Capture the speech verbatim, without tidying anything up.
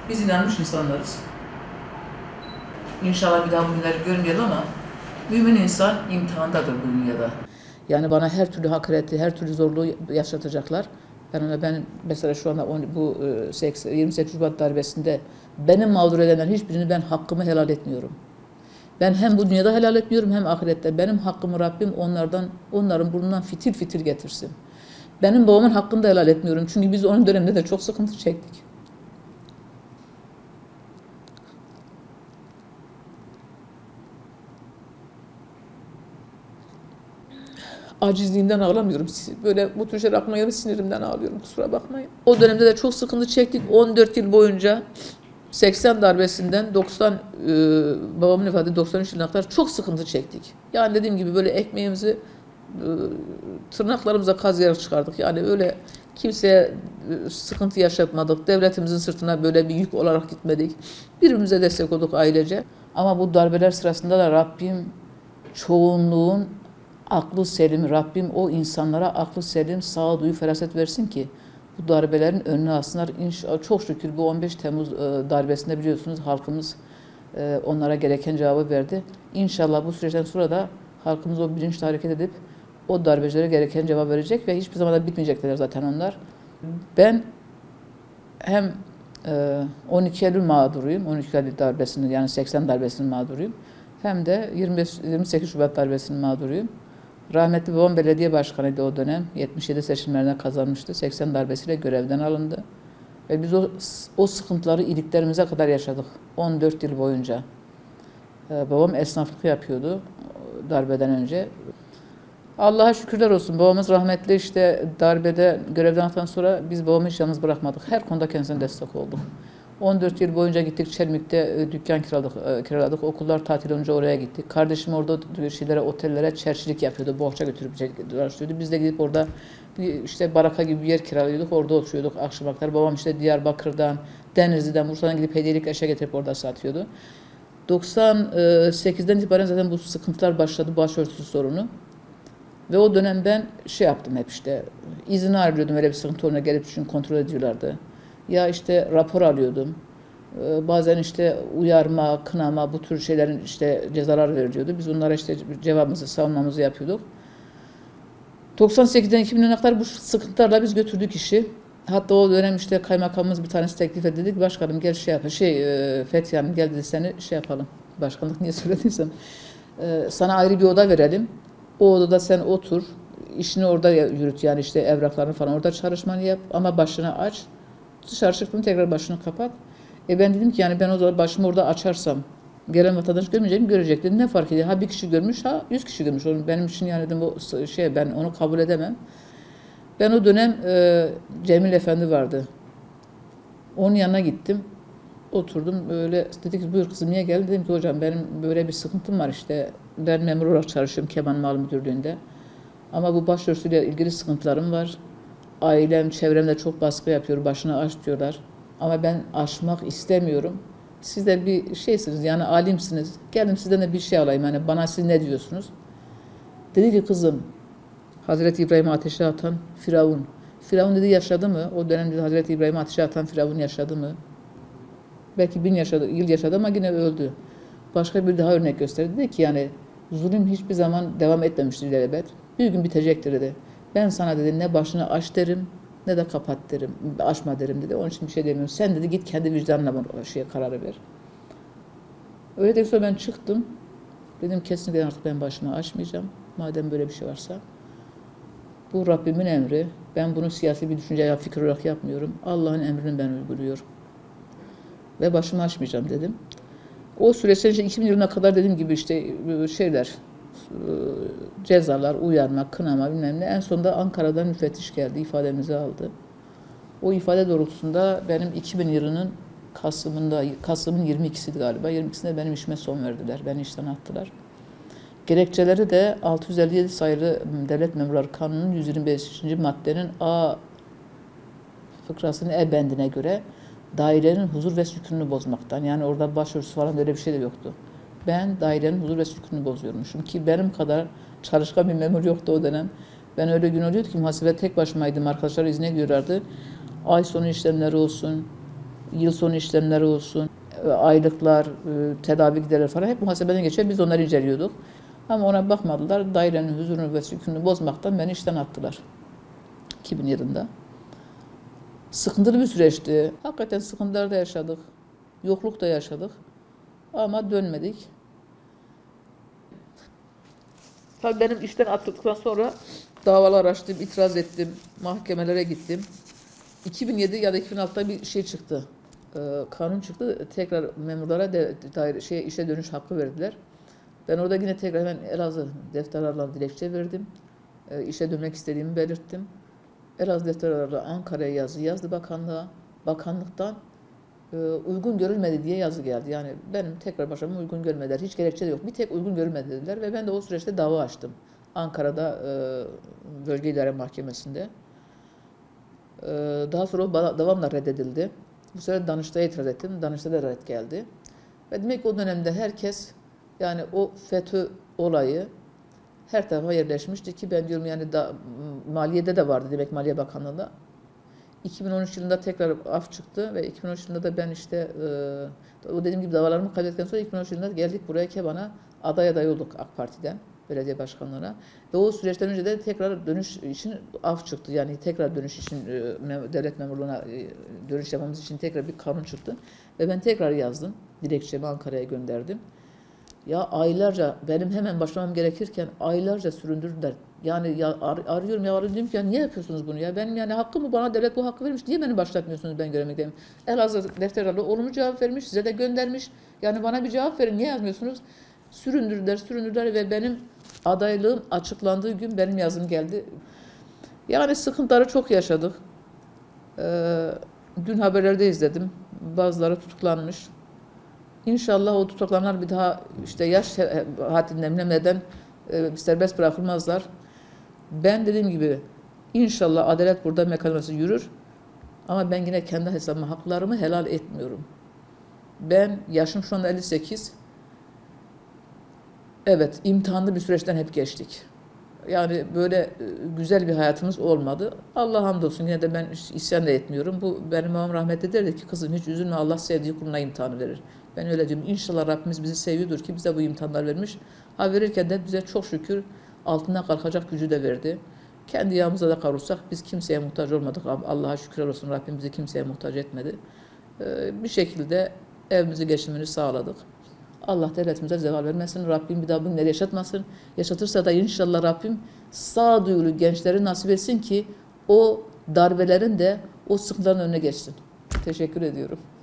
Biz inanmış insanlarız. İnşallah bir daha bu günleri görmeyelim ama mümin insan imtihandadır bu dünyada. Yani bana her türlü hakareti, her türlü zorluğu yaşatacaklar. Ben ona ben mesela şu anda bu yirmi sekiz Şubat darbesinde benim mağdur edenlerin hiçbirini ben hakkımı helal etmiyorum. Ben hem bu dünyada helal etmiyorum hem ahirette. Benim hakkımı Rabbim onlardan, onların burnundan fitil fitil getirsin. Benim babamın hakkını da helal etmiyorum. Çünkü biz onun döneminde de çok sıkıntı çektik. Acizliğimden ağlamıyorum. Böyle bu tür şeyler aklıma gelince sinirimden ağlıyorum. Kusura bakmayın. O dönemde de çok sıkıntı çektik. on dört yıl boyunca seksen darbesinden doksan e, babamın ifade doksan üç yılına kadar çok sıkıntı çektik. Yani dediğim gibi böyle ekmeğimizi e, tırnaklarımıza kazıyarak çıkardık. Yani öyle kimseye e, sıkıntı yaşatmadık. Devletimizin sırtına böyle bir yük olarak gitmedik. Birbirimize destek olduk ailece. Ama bu darbeler sırasında da Rabbim çoğunluğun aklı selim, Rabbim o insanlara aklı selim, sağduyu, feraset versin ki bu darbelerin önünü alsınlar. İnşallah çok şükür bu on beş Temmuz darbesinde biliyorsunuz halkımız onlara gereken cevabı verdi. İnşallah bu süreçten sonra da halkımız o bilinçle hareket edip o darbecilere gereken cevap verecek ve hiçbir zaman da bitmeyecekler zaten onlar. Ben hem on iki Eylül mağduruyum, on iki Eylül darbesinin yani seksen darbesinin mağduruyum. Hem de yirmi sekiz Şubat darbesinin mağduruyum. Rahmetli babam belediye başkanıydı o dönem. yetmiş yedi seçimlerine kazanmıştı. seksen darbesiyle görevden alındı. Ve biz o, o sıkıntıları iliklerimize kadar yaşadık. on dört yıl boyunca. Ee, babam esnaflık yapıyordu darbeden önce. Allah'a şükürler olsun. Babamız rahmetli işte darbede görevden aldıktan sonra biz babamı hiç yalnız bırakmadık. Her konuda kendisine destek olduk. on dört yıl boyunca gittik Çelmik'te dükkan kiraladık, kiraladık. Okullar tatil olunca oraya gittik. Kardeşim orada şeylere, otellere çerçilik yapıyordu. Bohça götürüp dolaştırıyordu. Biz de gidip orada işte baraka gibi bir yer kiralıyorduk. Orada oturuyorduk akşam vakitleri. Babam işte Diyarbakır'dan, Denizli'den, Bursa'dan gidip hediyelik eşya getirip orada satıyordu. doksan sekizden itibaren zaten bu sıkıntılar başladı. Başörtüsü sorunu. Ve o dönem ben şey yaptım hep işte izin ayrılıyordum öyle bir sıkıntı olduğuna gelip çünkü kontrol ediyorlardı. Ya işte rapor alıyordum. Ee, bazen işte uyarma, kınama bu tür şeylerin işte cezalar veriliyordu. Biz onlara işte cevabımızı, savunmamızı yapıyorduk. doksan sekizden iki bine kadar bu sıkıntılarla biz götürdük işi. Hatta o dönem işte kaymakamımız bir tanesi teklif edildik. Başkanım gel şey yap, şey e, Fethi Hanım gel dedi seni şey yapalım. Başkanlık niye söylediysem. E, sana ayrı bir oda verelim. O odada sen otur, işini orada yürüt yani işte evraklarını falan orada çalışmanı yap ama başını aç. Dışarı çıktın tekrar başını kapat. E ben dedim ki yani ben o zaman başımı orada açarsam gelen vatandaş görmeyecek mi görecek dedim. Ne fark ediyor? Ha bir kişi görmüş ha yüz kişi görmüş. Onun benim için yani dedim o şey ben onu kabul edemem. Ben o dönem e, Cemil Efendi vardı. Onun yanına gittim. Oturdum böyle dedi ki buyur kızım niye geldin? Dedim ki hocam benim böyle bir sıkıntım var işte. Ben memur olarak çalışıyorum Keban Mal Müdürlüğü'nde. Ama bu başörtüsüyle ilgili sıkıntılarım var. Ailem, çevremde çok baskı yapıyor, başını aç diyorlar. Ama ben aşmak istemiyorum. Siz de bir şeysiniz, yani alimsiniz. Geldim sizden de bir şey alayım, yani bana siz ne diyorsunuz? Dedi ki kızım, Hazreti İbrahim'i ateşe atan Firavun. Firavun dedi yaşadı mı? O dönemde Hazreti İbrahim'i ateşe atan Firavun yaşadı mı? Belki bin yaşadı, yıl yaşadı ama yine öldü. Başka bir daha örnek gösterdi. Dedi ki yani zulüm hiçbir zaman devam etmemiştir ilelebet. Bir gün bitecektir dedi. Ben sana dedi ne başını aç derim ne de kapat derim. Açma derim dedi. Onun için bir şey demiyorum. Sen dedi git kendi vicdanına bu şeye kararı ver. Öyle de sonra ben çıktım. Dedim kesinlikle artık ben başımı açmayacağım. Madem böyle bir şey varsa. Bu Rabbimin emri. Ben bunu siyasi bir düşünce ya fikir olarak yapmıyorum. Allah'ın emrini ben uyguluyorum. Ve başımı açmayacağım dedim. O süreçten işte iki bin yılına kadar dediğim gibi işte şeyler, cezalar, uyarma, kınama bilmem ne. En sonunda Ankara'dan müfettiş geldi, ifademizi aldı. O ifade doğrultusunda benim iki bin yılının Kasım'ında, Kasım'ın yirmi ikisiydi galiba. yirmi ikisinde benim işime son verdiler. Beni işten attılar. Gerekçeleri de altı yüz elli yedi sayılı Devlet Memurları Kanunu'nun yüz yirmi beşinci maddenin A fıkrasının E bendine göre dairenin huzur ve sükununu bozmaktan. Yani orada başörtüsü falan öyle bir şey de yoktu. Ben dairenin huzur ve sükununu bozuyormuşum ki benim kadar çalışkan bir memur yoktu o dönem. Ben öyle gün oluyordu ki muhasebe tek başımaydım. Arkadaşlar izne gidiyorlardı. Ay sonu işlemleri olsun, yıl sonu işlemleri olsun, aylıklar, tedavi giderleri falan hep muhasebeden geçiyor. Biz onları inceliyorduk. Ama ona bakmadılar. Dairenin huzurunu ve sükununu bozmaktan beni işten attılar. iki bin yılında. Sıkıntılı bir süreçti. Hakikaten sıkıntılar da yaşadık. Yokluk da yaşadık. Ama dönmedik. Tabii benim işten atıldıktan sonra davalar açtım, itiraz ettim, mahkemelere gittim. iki bin yedi ya da iki bin altıda bir şey çıktı. Ee, kanun çıktı. Tekrar memurlara de, daire, şey, işe dönüş hakkı verdiler. Ben orada yine tekrar hemen Elazığ defterlerle dilekçe verdim. Ee, işe dönmek istediğimi belirttim. Elazığ defterlerle Ankara'ya yazı yazdı bakanlığa. Bakanlıktan e, uygun görülmedi diye yazı geldi. Yani benim tekrar başvurmam uygun görmediler. Hiç gerekçe de yok. Bir tek uygun görülmedi dediler ve ben de o süreçte dava açtım. Ankara'da e, Bölge İdare Mahkemesi'nde. E, daha sonra o davanla reddedildi. Bu sefer Danıştay'a itiraz ettim. Danıştay'da red geldi. Ve demek ki o dönemde herkes, yani o FETÖ olayı her tarafa yerleşmişti ki ben diyorum yani da, maliyede de vardı demek, Maliye Bakanlığı'nda. iki bin on üç yılında tekrar af çıktı ve iki bin on üç yılında da ben işte e, o dediğim gibi davalarımı kaybettikten sonra iki bin on üç yılında geldik buraya Keban'a, aday aday olduk AK Parti'den belediye başkanlığına ve o süreçten önce de tekrar dönüş için af çıktı. Yani tekrar dönüş için e, devlet memurluğuna e, dönüş yapmamız için tekrar bir kanun çıktı ve ben tekrar yazdım. Dilekçemi Ankara'ya gönderdim. Ya aylarca, benim hemen başlamam gerekirken aylarca süründürdüler. Yani ya ar arıyorum ya arıyorum diyorum ki ya niye yapıyorsunuz bunu ya? Benim yani hakkımı, bana devlet bu hakkı vermiş. Niye beni başlatmıyorsunuz ben göremekteyim? Elazığ defterlerle olumlu cevap vermiş, size de göndermiş. Yani bana bir cevap verin, niye yazmıyorsunuz? Süründürdüler, süründürdüler ve benim adaylığım açıklandığı gün benim yazım geldi. Yani sıkıntıları çok yaşadık. Ee, dün haberlerde izledim. Bazıları tutuklanmış. İnşallah o tutuklananlar bir daha işte yaş haddinden neden e, serbest bırakılmazlar. Ben dediğim gibi inşallah adalet burada mekanizması yürür. Ama ben yine kendi hesabıma haklarımı helal etmiyorum. Ben yaşım şu anda elli sekiz. Evet, imtihanlı bir süreçten hep geçtik. Yani böyle güzel bir hayatımız olmadı. Allah hamdolsun, yine de ben isyan da etmiyorum. Bu benim babam rahmetli derdi ki kızım hiç üzülme, Allah sevdiği kuluna imtihanı verir. Ben öyle diyorum. İnşallah Rabbimiz bizi seviyordur ki bize bu imtihanlar vermiş. Ha verirken de bize çok şükür altından kalkacak gücü de verdi. Kendi yağımıza da kavrulsak biz kimseye muhtaç olmadık. Allah'a şükürler olsun, Rabbim bizi kimseye muhtaç etmedi. Ee, bir şekilde evimizi geçimini sağladık. Allah devletimize zeval vermesin. Rabbim bir daha bunları yaşatmasın. Yaşatırsa da inşallah Rabbim sağduyulu gençleri nasip etsin ki o darbelerin de o sıkıntıların önüne geçsin. Teşekkür ediyorum.